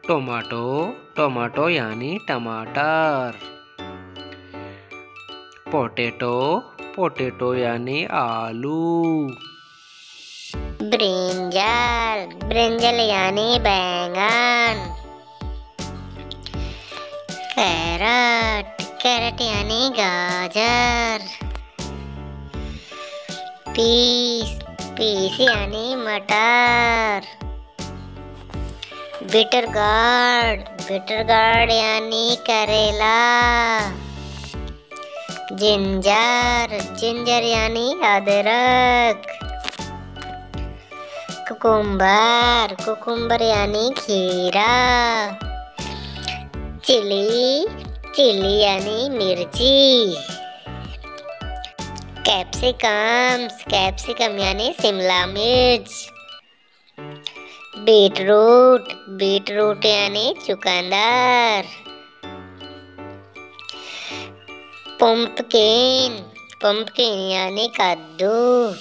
Tomato, tomato यानी टमाटर। Potato, potato यानी आलू। ब्रिंजल, ब्रिंजल यानी बैंगन। कैरट, कैरट यानी गाजर। पीस, पीस यानी मटर। बिटर गार्ड, बिटर गार्ड यानी करेला। जिंजर, जिंजर यानी अदरक। कुकुम्बर, कुकुम्बर यानी खीरा। चिली, चिली यानी मिर्ची। कैप्सिकम, कैप्सिकम यानी शिमला मिर्च। बीटरूट, बीटरूट यानी चुकंदर। पंपकिन, पंपकिन यानी कद्दू।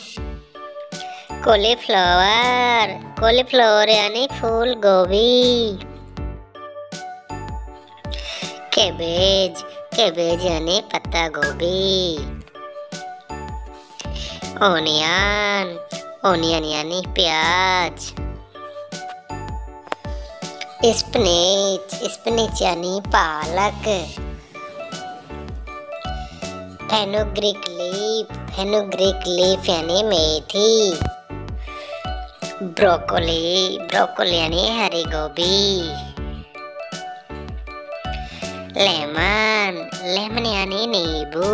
कॉलीफ्लावर, कॉलीफ्लावर यानी फूल गोभी। कैबेज, कैबेज यानी पत्ता गोभी। ओनियन, ओनियन यानी प्याज। स्पिनच, स्पिनच यानी पालक। फेनुग्रीक लीफ, फेनुग्रीक लीफ यानी मेथी। ब्रोकोली, ब्रोकोली यानी हरी गोभी। लेमन, लेमन यानी नींबू।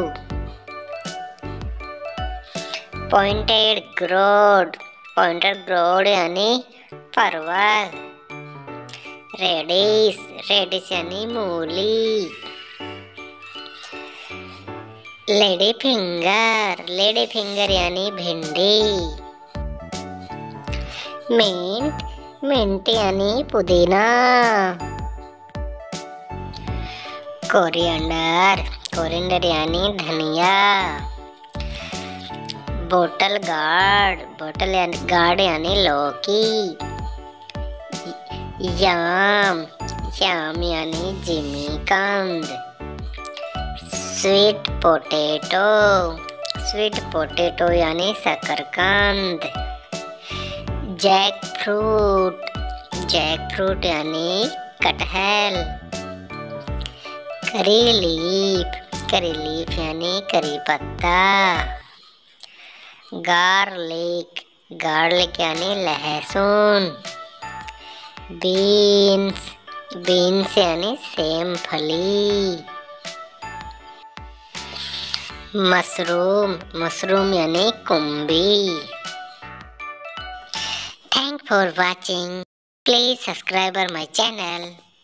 पॉइंटेड ग्रोड, पॉइंटेड ग्रोड यानी परवल। रेडिश, रेडिश यानी मूली। लेडी फिंगर, लेडी फिंगर यानी भिंडी। मिंट, मिंट यानी पुदीना। कोरिएंडर, कोरिएंडर यानी धनिया। बोटल गार्ड, बोटल गार्ड यानी लौकी। याम, याम यानी जिमीकंद। स्वीट पोटैटो, स्वीट पोटैटो यानी शकरकंद। जैक फ्रूट, जैक फ्रूट यानी कटहल। करी लीफ, करी लीफ यानी करी पत्ता। गार्लिक, गार्लिक यानी लहसुन। बीन्स, बीन्स यानी सेम फली। मशरूम, मशरूम यानी कुंभी। Thanks for watching. Please subscribe my channel.